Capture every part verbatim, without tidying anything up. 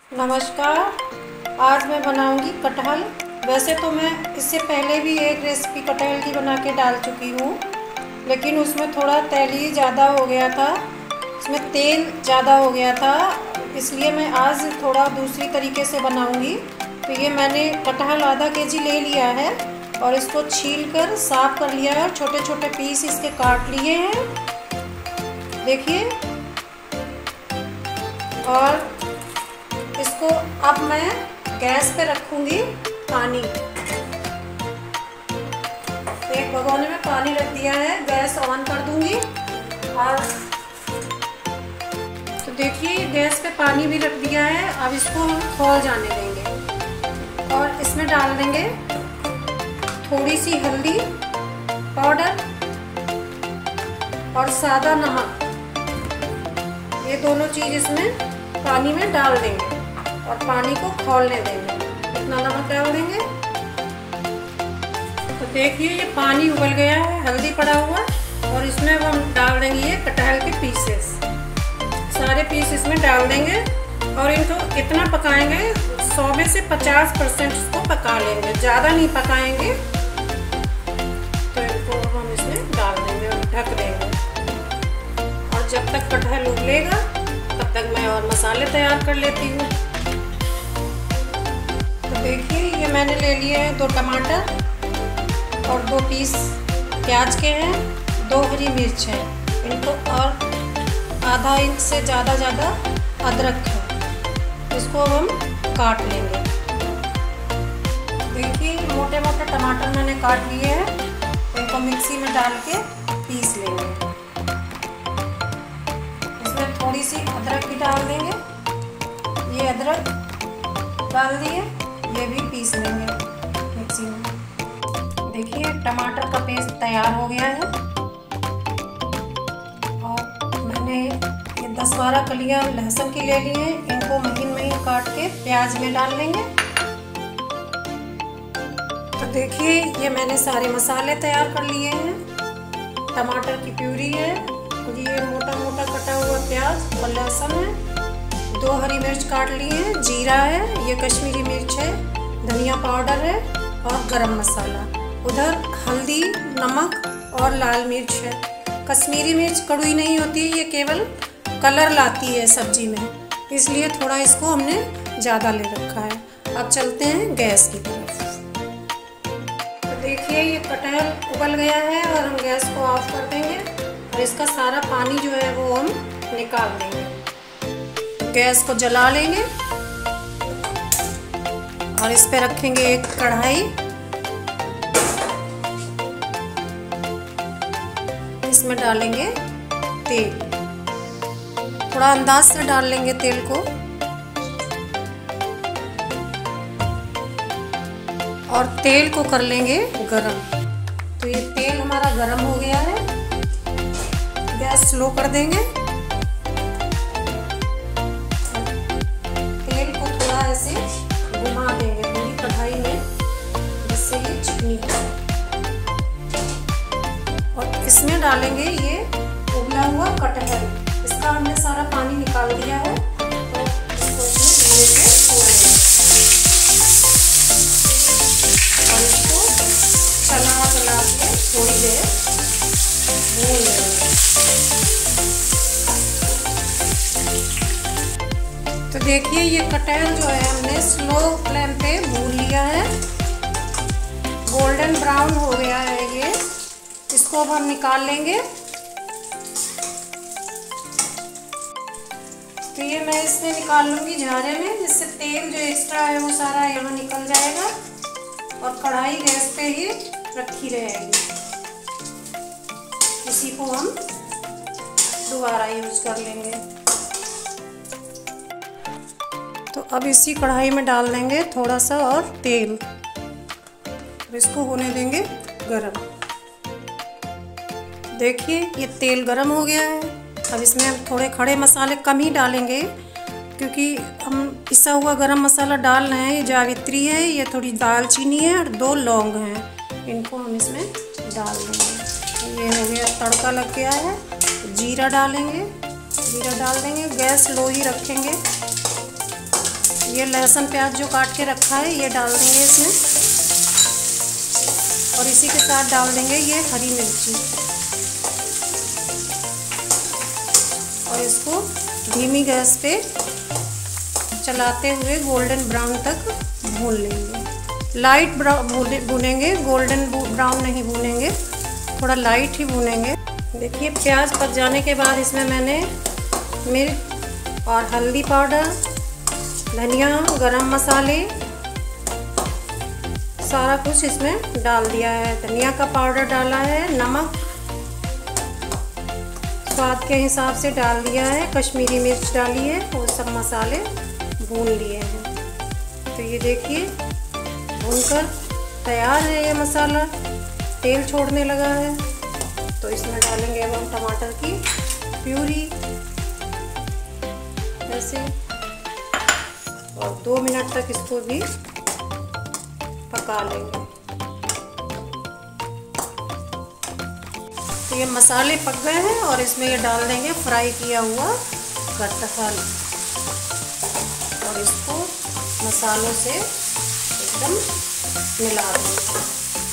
नमस्कार। आज मैं बनाऊंगी कटहल। वैसे तो मैं इससे पहले भी एक रेसिपी कटहल की बना के डाल चुकी हूँ, लेकिन उसमें थोड़ा तैली ज़्यादा हो गया था, उसमें तेल ज़्यादा हो गया था, इसलिए मैं आज थोड़ा दूसरी तरीके से बनाऊंगी। तो ये मैंने कटहल आधा के जी ले लिया है और इसको छील कर साफ़ कर लिया है, छोटे छोटे पीस इसके काट लिए हैं, देखिए। और इसको अब मैं गैस पे रखूंगी पानी। एक भगोने में पानी रख दिया है, गैस ऑन कर दूंगी। और तो देखिए गैस पे पानी भी रख दिया है। अब इसको हम खौल जाने देंगे और इसमें डाल देंगे थोड़ी सी हल्दी पाउडर और सादा नमक। ये दोनों चीज़ इसमें पानी में डाल देंगे और पानी को खौलने देंगे। इतना नमक डाल देंगे। तो देखिए ये पानी उबल गया है, हल्दी पड़ा हुआ, और इसमें हम डाल देंगे ये कटहल के पीसेस, सारे पीस इसमें डाल देंगे और इनको इतना पकाएंगे, सौ में से पचास परसेंट इसको पका लेंगे, ज़्यादा नहीं पकाएंगे। तो इनको हम इसमें डाल देंगे और ढक देंगे। और जब तक कटहल उबलेगा तब तक मैं और मसाले तैयार कर लेती हूँ। तो देखिए ये मैंने ले लिए हैं दो टमाटर और दो पीस प्याज के हैं, दो हरी मिर्च है, इनको और आधा इंच से ज़्यादा ज़्यादा अदरक है, इसको हम काट लेंगे। देखिए मोटे मोटे टमाटर मैंने काट लिए हैं, इनको मिक्सी में डाल के पीस लेंगे। इसमें थोड़ी सी अदरक भी डाल देंगे, ये अदरक डाल दिए, ये भी पीस लेंगे मिक्सी में। देखिए टमाटर का पेस्ट तैयार हो गया है और मैंने ये दस बारह कलियां लहसुन की ले ली हैं, इनको महीन महीन काट के प्याज में डाल लेंगे। तो देखिए ये मैंने सारे मसाले तैयार कर लिए हैं। टमाटर की प्यूरी है, ये मोटा मोटा कटा हुआ प्याज और लहसुन है, दो हरी मिर्च काट ली है, जीरा है, ये कश्मीरी मिर्च है, धनिया पाउडर है और गरम मसाला। उधर हल्दी, नमक और लाल मिर्च है। कश्मीरी मिर्च कड़वी नहीं होती, ये केवल कलर लाती है सब्जी में, इसलिए थोड़ा इसको हमने ज़्यादा ले रखा है। अब चलते हैं गैस की तरफ। तो देखिए ये कटहल उबल गया है और हम गैस को ऑफ कर देंगे और इसका सारा पानी जो है वो हम निकाल देंगे। गैस को जला लेंगे और इस पे रखेंगे एक कढ़ाई, इसमें डालेंगे तेल, थोड़ा अंदाज से डाल लेंगे तेल को, और तेल को कर लेंगे गरम। तो ये तेल हमारा गरम हो गया है, गैस स्लो कर देंगे। तेल को थोड़ा ऐसे घुमा देंगे पूरी कढ़ाई में, जिससे ये चिकनी हो। और इसमें डालेंगे ये उबला हुआ कटहल, इसका हमने सारा पानी निकाल दिया है। तो इसको इसमें धीरे से छोड़ेंगे और इसको चला चला के थोड़ी देर भून लेंगे। तो देखिए ये कटहल जो है हमने स्लो फ्लेम पे भून लिया है, गोल्डन ब्राउन हो गया है ये। इसको अब हम निकाल लेंगे। तो ये मैं इसमें निकाल लूँगी झारे में, जिससे तेल जो एक्स्ट्रा है वो सारा यहाँ निकल जाएगा और कढ़ाई गैस पे ही रखी रहेगी। इसी को हम दोबारा यूज कर लेंगे। तो अब इसी कढ़ाई में डाल देंगे थोड़ा सा और तेल, इसको होने देंगे गरम। देखिए ये तेल गरम हो गया है। अब इसमें हम थोड़े खड़े मसाले कम ही डालेंगे, क्योंकि हम पिसा हुआ गरम मसाला डाल रहे हैं। ये जावित्री है, ये थोड़ी दालचीनी है और दो लौंग हैं, इनको हम इसमें डाल देंगे। ये हो गया, तड़का लग गया है। जीरा डालेंगे, जीरा डाल देंगे, गैस लो ही रखेंगे। ये लहसुन प्याज जो काट के रखा है ये डाल देंगे इसमें, और इसी के साथ डाल देंगे ये हरी मिर्ची, और इसको धीमी गैस पे चलाते हुए गोल्डन ब्राउन तक भून लेंगे। लाइट ब्राउन भूनेंगे, गोल्डन ब्राउन नहीं भूनेंगे, थोड़ा लाइट ही भूनेंगे। देखिए प्याज पक जाने के बाद इसमें मैंने मिर्च और हल्दी पाउडर, धनिया, गरम मसाले, सारा कुछ इसमें डाल दिया है। धनिया का पाउडर डाला है, नमक स्वाद के हिसाब से डाल दिया है, कश्मीरी मिर्च डाली है, वो सब मसाले भून लिए हैं। तो ये देखिए भूनकर तैयार है ये मसाला, तेल छोड़ने लगा है। तो इसमें डालेंगे अब हम टमाटर की प्यूरी ऐसे, और दो मिनट तक इसको भी पका लेंगे। तो ये मसाले पक गए हैं और इसमें ये डाल देंगे फ्राई किया हुआ कटहल, और इसको मसालों से एकदम मिला देंगे।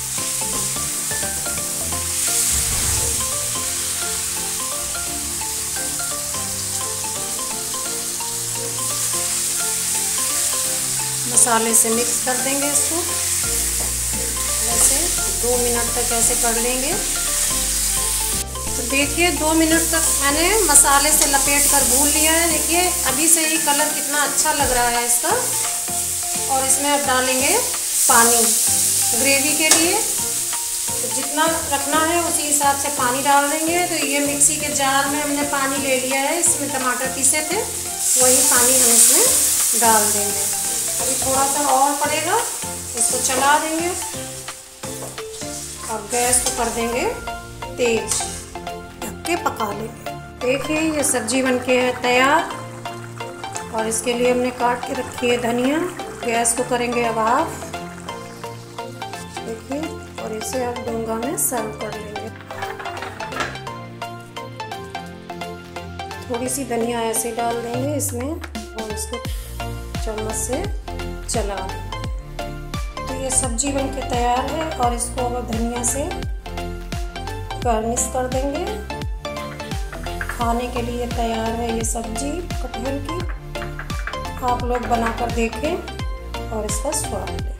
मसाले से मिक्स कर देंगे इसको, ऐसे दो मिनट तक ऐसे कर लेंगे। तो देखिए दो मिनट तक मैंने मसाले से लपेट कर भून लिया है। देखिए अभी से ही कलर कितना अच्छा लग रहा है इसका। और इसमें अब डालेंगे पानी ग्रेवी के लिए, तो जितना रखना है उसी हिसाब से पानी डाल देंगे। तो ये मिक्सी के जार में हमने पानी ले लिया है, इसमें टमाटर पीसे थे, वही पानी हम इसमें डाल देंगे। अभी थोड़ा सा और पड़ेगा, इसको चला देंगे और गैस को कर देंगे तेज, ढक के पका लेंगे। देखिए ये सब्जी बनके है तैयार, और इसके लिए हमने काट के रखी है धनिया। गैस को करेंगे अब ऑफ, देखिए, और इसे अब डोंगा में सर्व कर लेंगे। थोड़ी सी धनिया ऐसे डाल देंगे इसमें, और इसको चम्मच से चला। तो ये सब्जी बनके तैयार है, और इसको अब धनिया से गार्निश कर देंगे। खाने के लिए तैयार है ये सब्जी कटहल की। आप लोग बनाकर देखें और इसका स्वाद लें।